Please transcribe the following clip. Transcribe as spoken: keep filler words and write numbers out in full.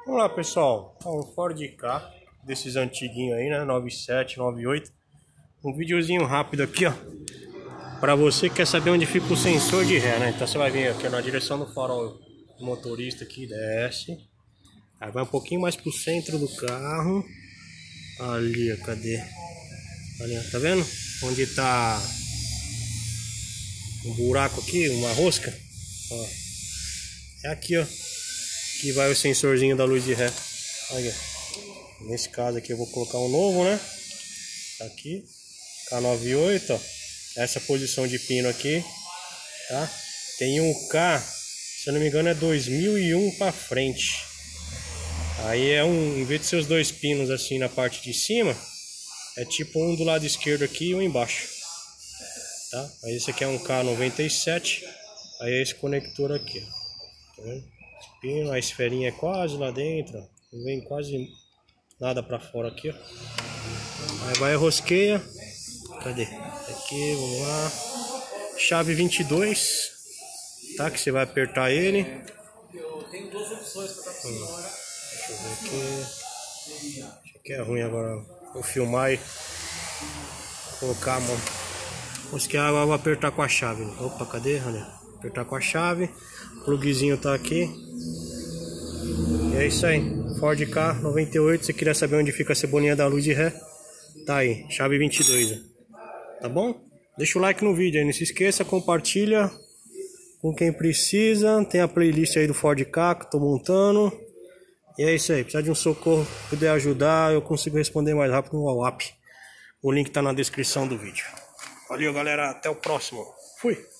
Vamos lá, pessoal, um Ford Ka desses antiguinhos aí, né, noventa e sete, noventa e oito. Um videozinho rápido aqui, ó, para você que quer saber onde fica o sensor de ré, né? Então você vai vir aqui na direção do farol do motorista aqui, desce. Aí vai um pouquinho mais pro centro do carro. Ali, ó, cadê? Ali, ó, tá vendo? Onde tá um buraco aqui, uma rosca, ó. É aqui, ó, que vai o sensorzinho da luz de ré. Olha, nesse caso aqui eu vou colocar um novo, né? Aqui, K noventa e oito, ó. Essa posição de pino aqui, tá? Tem um K, se eu não me engano é dois mil e um para frente. Aí é um, em vez de ser os dois pinos assim na parte de cima, é tipo um do lado esquerdo aqui e um embaixo, tá? Aí esse aqui é um K noventa e sete, aí é esse conector aqui, ó. Tá vendo? Esse pino, a esferinha é quase lá dentro, ó. Não vem quase nada para fora aqui, ó. Aí vai a rosqueia. Cadê? Aqui, vamos lá. Chave vinte e dois, tá? Que você vai apertar ele. Eu tenho duas opções para estar hum. Deixa eu ver aqui. Acho que é ruim agora. Vou filmar e colocar a mão. Rosquear, agora eu vou apertar com a chave. Opa, cadê? Olha. Apertar com a chave. O plugzinho tá aqui. E é isso aí. Ford Ka noventa e oito. Se queria saber onde fica a cebolinha da luz de ré, tá aí. Chave vinte e dois. Ó. Tá bom? Deixa o like no vídeo aí, não se esqueça, compartilha com quem precisa. Tem a playlist aí do Ford Ka que tô montando. E é isso aí, precisar de um socorro, puder ajudar, eu consigo responder mais rápido no WhatsApp. O link tá na descrição do vídeo. Valeu, galera, até o próximo. Fui!